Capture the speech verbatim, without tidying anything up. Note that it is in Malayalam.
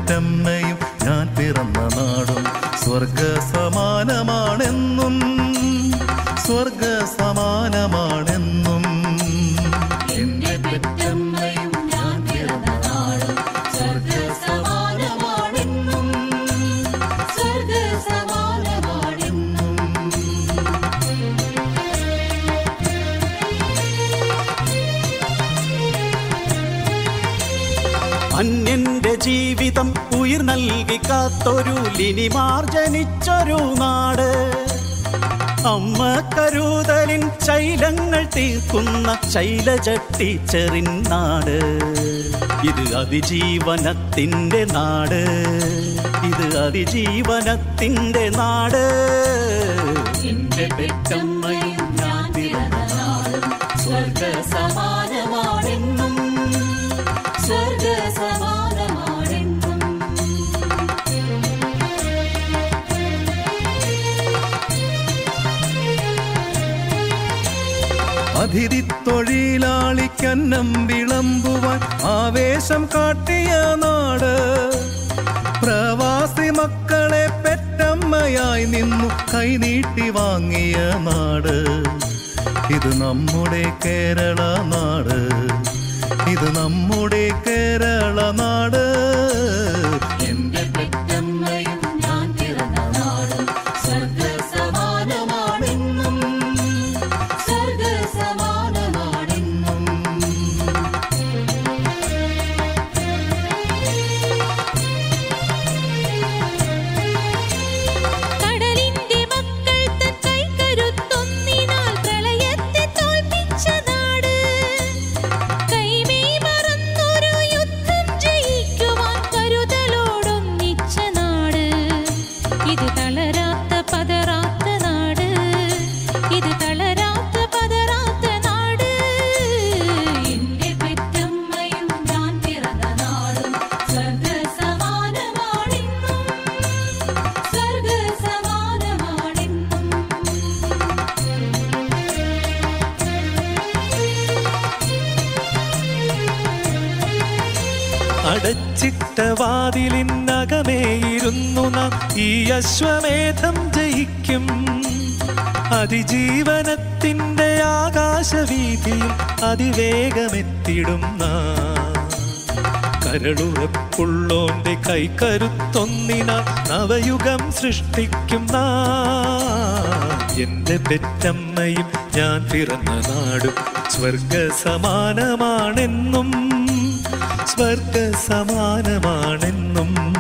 പെറ്റമ്മയും ഞാൻ പിറന്ന നാടും സ്വർഗ സമാനമാണെന്നും സ്വർഗ സമാനമാണെന്നും. എന്റെ പെറ്റമ്മയും ഞാൻ പിറന്ന നാടും സ്വർഗ സമാനമാണെന്നും സ്വർഗ സമാനമാണെന്നും. അന്യന്റെ ജീവിതം ഉയിർ നൽകി കാത്തൊരു ലിനിമാർ ജനിച്ചൊരു നാട്, അമ്മ കരുതലിൻ ശൈലങ്ങൾ തീർക്കുന്ന ശൈലജ ടീച്ചറിൻ നാട്. ഇത് അതിജീവനത്തിൻ്റെ നാട്, ഇത് അതിജീവനത്തിൻ്റെ നാട്. എന്റെ പെറ്റമ്മയും ഞാൻ പിറന്ന നാടും സ്വർഗ സമാനമാണെന്നും സ്വർഗ സമാനമാണെന്നും. അതിഥി തൊഴിലാളിക്കന്നം വിളമ്പുവാൻ ആവേശം കാട്ടിയ നാട്, പ്രവാസി മക്കളെ പെറ്റമ്മയായി നിന്നു കൈനീട്ടി വാങ്ങിയ നാട്. ഇത് നമ്മുടെ കേരള നാട്, ഇത് നമ്മുടെ കേരള നാട്. എന്റെ പെറ്റമ്മയും ഞാൻ പിറന്ന നാടും സ്വർഗ സമാനമാണെന്നും സ്വർഗ സമാനമാണെന്നും. കടലിന്റെ മക്കൾ തൻ കൈകരുത്തൊന്നിനാൽ പ്രളയത്തെ തോൽപ്പിച്ച നാട്, കൈമേയ് മറന്നൊരു യുദ്ധം ജയിക്കുവാൻ കരുതലോടൊന്നിച്ച നാട്. ഇത് തളരാത്ത പതറാത്ത നാട്, ഇത് തളരാത്ത പതറാത്ത നാട്. എന്റെ പെറ്റമ്മയും ഞാൻ പിറന്ന നാടും സ്വർഗ സമാനമാണെന്നും സ്വർഗ സമാനമാണെന്നും. അടച്ചിട്ട വാതിലിനകമേയിരുന്നു നാം ഈ അശ്വമേധം ജയിക്കും. അതിജീവനത്തിൻ്റെ ആകാശവീതിയിൽ അതിവേഗമെത്തിടും നാം. കരളുറപ്പുള്ളോന്റെ കൈക്കരുത്തൊന്നിനാൽ നവയുഗം സൃഷ്ടിക്കും നാം. എന്റെ പെറ്റമ്മയും ഞാൻ പിറന്ന നാടും സ്വർഗ സമാനമാണെന്നും സ്വർഗ സമാനമാണെന്നും.